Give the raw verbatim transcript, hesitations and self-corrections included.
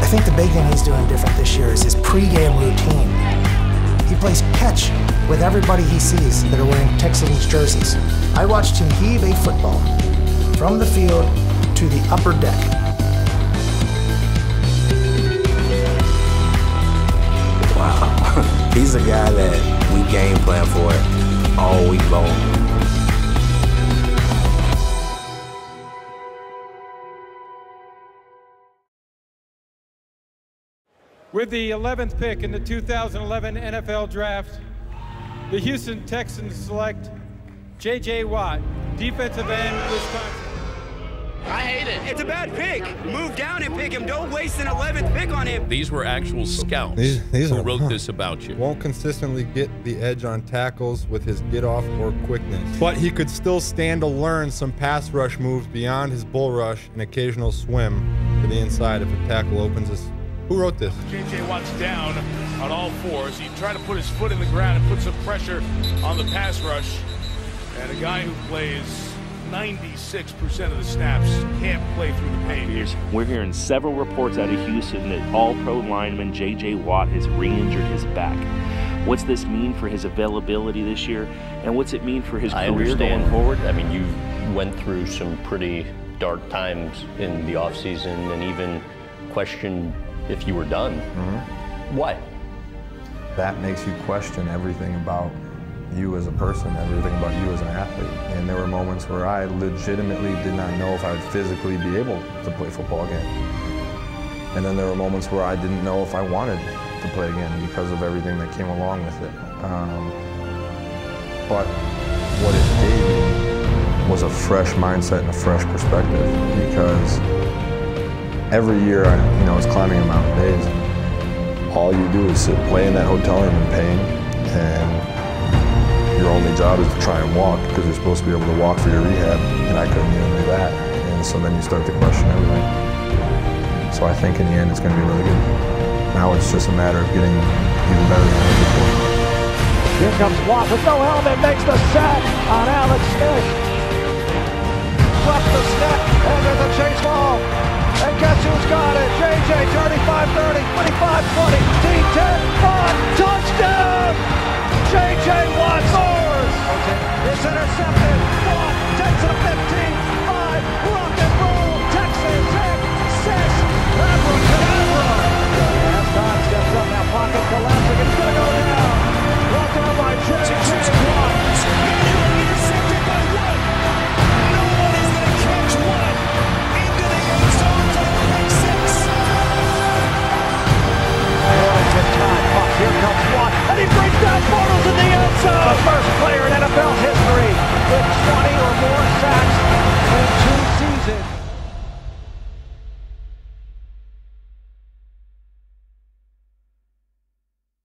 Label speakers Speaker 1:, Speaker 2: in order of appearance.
Speaker 1: think the big thing he's doing different this year is his pregame routine. He plays catch with everybody he sees that are wearing Texans jerseys. I watched him heave a football from the field to the upper deck.
Speaker 2: Wow, he's a guy that we game plan for all week long.
Speaker 3: With the eleventh pick in the two thousand eleven N F L Draft, the Houston Texans select J J Watt, defensive end, Wisconsin.
Speaker 4: I hate it. It's a bad pick. Move down and pick him. Don't waste an eleventh pick on him.
Speaker 5: These were actual scouts
Speaker 6: these, these
Speaker 5: who
Speaker 6: are,
Speaker 5: wrote this about you.
Speaker 6: Won't consistently get the edge on tackles with his get-off or quickness. But he could still stand to learn some pass rush moves beyond his bull rush and occasional swim to the inside if a tackle opens his... Who wrote this?
Speaker 7: J J Watt's down on all fours. He tried to put his foot in the ground and put some pressure on the pass rush. And a guy who plays ninety-six percent of the snaps can't play through the pain.
Speaker 8: We're hearing several reports out of Houston that all-pro lineman J J Watt has re-injured his back. What's this mean for his availability this year? And what's it mean for his
Speaker 9: I
Speaker 8: career
Speaker 9: understand.
Speaker 8: going forward?
Speaker 9: I mean, you went through some pretty dark times in the offseason and even questioned if you were done.
Speaker 10: Mm-hmm.
Speaker 9: What?
Speaker 10: That makes you question everything about you as a person, everything about you as an athlete. And there were moments where I legitimately did not know if I would physically be able to play football again. And then there were moments where I didn't know if I wanted to play again because of everything that came along with it. Um, but what it gave me was a fresh mindset and a fresh perspective, because every year I you know, was climbing a mountain days. All you do is sit, play in that hotel room in pain, and your only job is to try and walk because you're supposed to be able to walk for your rehab, and I couldn't even do that. And so then you start to question everything. So I think in the end it's going to be really good. Now it's just a matter of getting even better than ever before.
Speaker 11: Here comes Watt with no helmet, makes the sack on Alex Smith. Left the snap, and there's a chase ball. And guess who's got it? J J, thirty-five thirty, twenty-five twenty, T ten, five, touchdown! J J Watt scores! It's intercepted. Watt takes it to fifteen, five, rock and roll. Texans take six. Abracadabra. Halftime steps up now, pocket collapsing. It's going to go down. Brought down by J J Watt. Intercepted by Watt. No one is going to catch Watt into the end zone for the pick six. Here comes Watt, and he brings down Bortles in the end zone. The first player in N F L history. It's